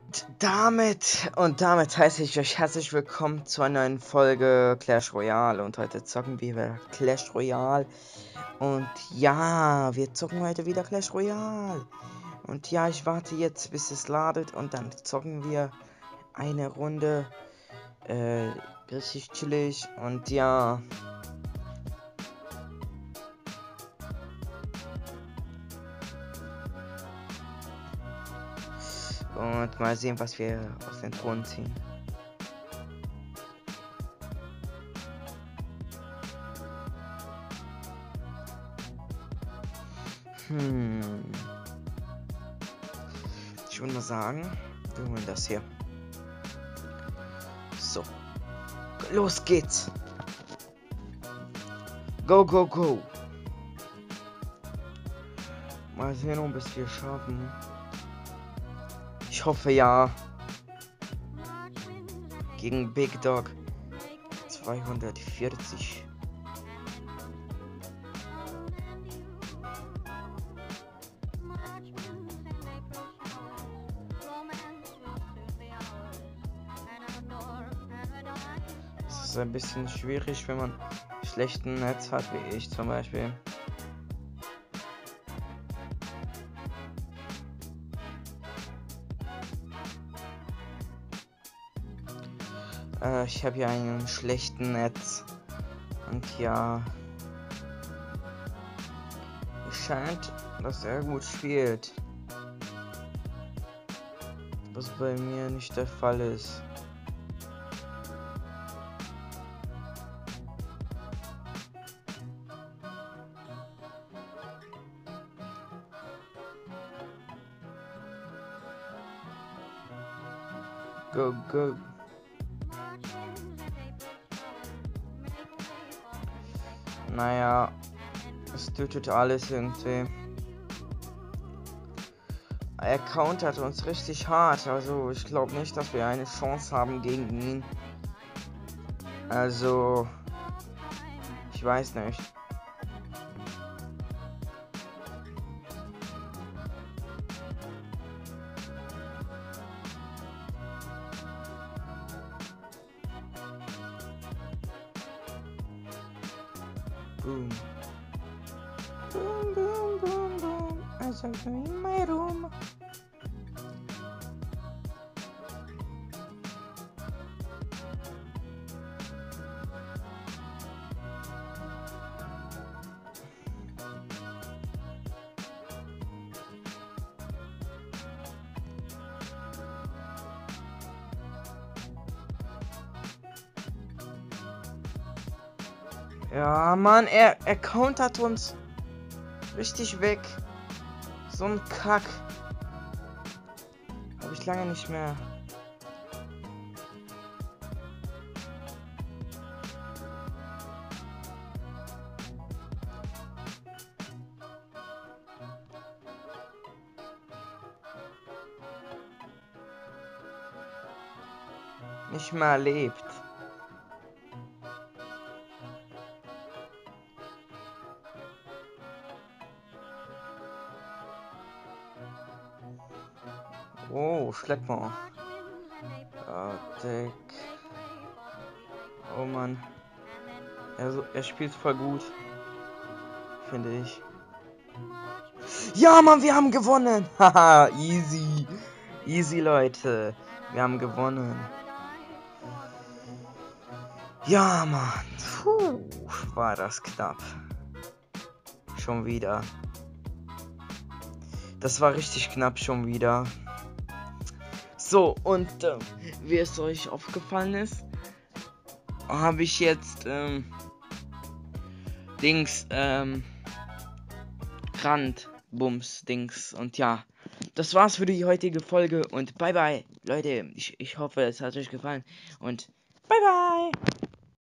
Damit heiße ich euch herzlich willkommen zu einer neuen Folge Clash Royale. Und heute zocken wir wieder Clash Royale. Und ja, wir zocken heute wieder Clash Royale. Und ja, ich warte jetzt, bis es ladet. Und dann zocken wir eine Runde. Richtig chillig. Und ja. Und mal sehen, was wir aus den Thronen ziehen. Ich würde mal sagen, wir holen das hier. So. Los geht's. Go, go, go. Mal sehen, ob es wir schaffen. Ich hoffe ja. Gegen Big Dog 240. Es ist ein bisschen schwierig, wenn man schlechten Netz hat, wie ich zum Beispiel. Ich habe hier einen schlechten Netz. Und ja. Es scheint, dass er gut spielt. Was bei mir nicht der Fall ist. Go, go. Naja, es tötet alles irgendwie. Er countert uns richtig hart, also ich glaube nicht, dass wir eine Chance haben gegen ihn. Also, ich weiß nicht. Boom. Boom, boom, boom, boom. I saw you in my room. Ja, Mann, er countert uns richtig weg. So ein Kack. Habe ich lange nicht mehr. Nicht mehr erlebt. Oh, schleck mal. Dick. Oh Mann. Er spielt voll gut. Finde ich. Ja, Mann, wir haben gewonnen. Haha, easy. Easy, Leute. Wir haben gewonnen. Ja, Mann. Puh, war das knapp. Schon wieder. Das war richtig knapp schon wieder. So, und wie es euch aufgefallen ist, habe ich jetzt Randbums Dings. Und ja, das war's für die heutige Folge und bye bye. Leute, ich hoffe, es hat euch gefallen und bye bye.